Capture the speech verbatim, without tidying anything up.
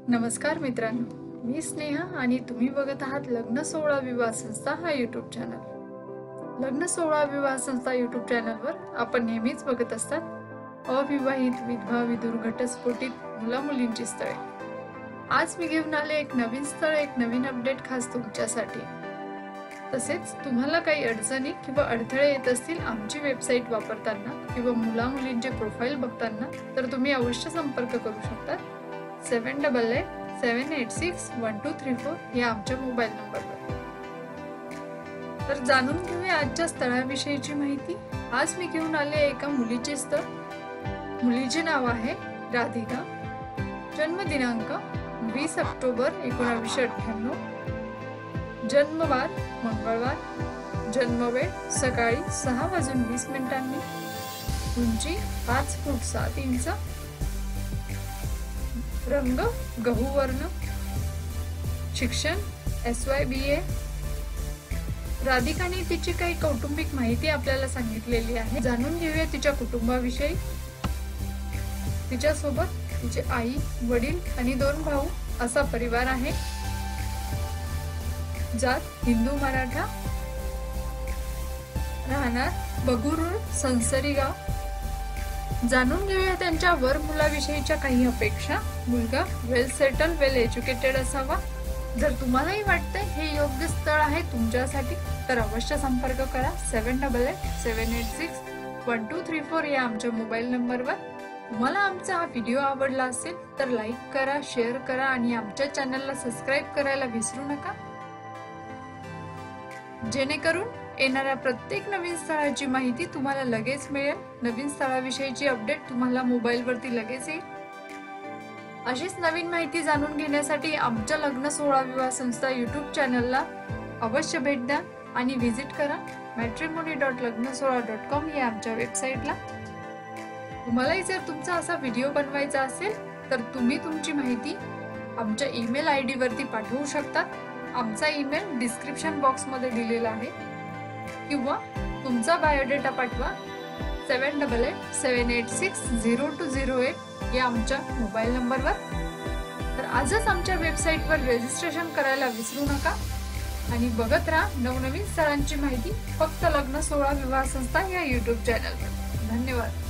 नमस्कार मित्रांनो, मी स्नेहा आणि तुम्ही बघत आहात लग्न सोहळा विवाह संस्था हा यूट्यूब चॅनल। लग्न सोहळा विवाह संस्था यूट्यूब चॅनलवर आपण नेहमीच बघत असतात अविवाहित, विधवा, विधुर, घटस्फोटित मुला मुलींची स्थळे। आज मी घेऊन आले एक नवीन स्थळ, एक नवीन अपडेट खास तुमच्यासाठी। तसेच तुम्हाला काही अडचणी किंवा अडथळे येत असतील आमची वेबसाईट वापरताना किंवा मुला मुलींचे प्रोफाइल बघताना, तर तुम्ही अवश्य संपर्क करू शकता seven double eight seven eight six one two three four या आमच्या मोबाईल नंबरवर। तर जाणून घेऊया आजच्या स्थळाविषयीची माहिती। आज मी घेऊन आले एका मुलीचे स्थळ। मुलीचे नाव आहे राधिका। जन्म दिनांक वीस ऑक्टोबर एकोणावीसशे अठ्ठ्याण्णव। जन्मवार मंगळवार। जन्मवेळ सकाळी सहा वाजून वीस मिनिटांनी। उंची पाच फूट सात इंच। रंग गहू वर्ण। शिक्षण एस वाय बी ए। राधिकाने तिची काही कौटुंबिक माहिती आपल्याला सांगितलेली आहे। जाणून घेऊया तिच्या कुटुंबाविषयी। तिच्या सोबत तिचे आई, वडील आणि दोन भाऊ असा परिवार आहे। जात हिंदू मराठा। राहणार बगुरुळ संसरी गाव। जाणून घेऊया त्यांच्या वर मुलाविषयीच्या काही अपेक्षा। मुलगा वेल सेटल, वेल एज्युकेटेड असावा। जर तुम्हालाही वाटतंय हे योग्य स्थळ आहे तुमच्यासाठी, तर अवश्य संपर्क करा seven double eight seven eight six one two three four या आमच्या मोबाईल नंबरवर। तुम्हाला आमचा हा व्हिडिओ आवडला असेल तर लाईक करा, शेअर करा आणि आमच्या चॅनलला सबस्क्राईब करायला विसरू नका, जेणेकरून येणाऱ्या प्रत्येक नवीन स्थळाची माहिती तुम्हाला लगेच मिळेल। नवीन स्थळाविषयीची अपडेट तुम्हाला मोबाईल वरती लगेच येईल। अशीच नवीन माहिती जाणून घेण्यासाठी आमच्या लग्न सोहळा विवाह संस्था यूट्यूब चॅनलला अवश्य भेट द्या आणि व्हिजिट करा मॅट्रिमोनी डॉट लग्न सोहळा डॉट कॉम या आमच्या वेबसाईटला। तुम्हालाही जर तुमचा असा व्हिडिओ बनवायचा असेल तर तुम्ही तुमची माहिती आमच्या ईमेल आय डी वरती पाठवू शकता। आमचा ईमेल डिस्क्रिप्शन बॉक्स मध्ये दिलेला आहे, किंवा तुमचा बायोडेटा पाठवा seven double eight seven eight six zero two zero eight या आमच्या मोबाईल नंबरवर। तर आजच आमच्या वेबसाईटवर रजिस्ट्रेशन करायला विसरू नका आणि बघत राहा नवनवीन स्थळांची माहिती फक्त लग्न सोहळा विवाह संस्था या यूट्यूब चॅनलवर। धन्यवाद।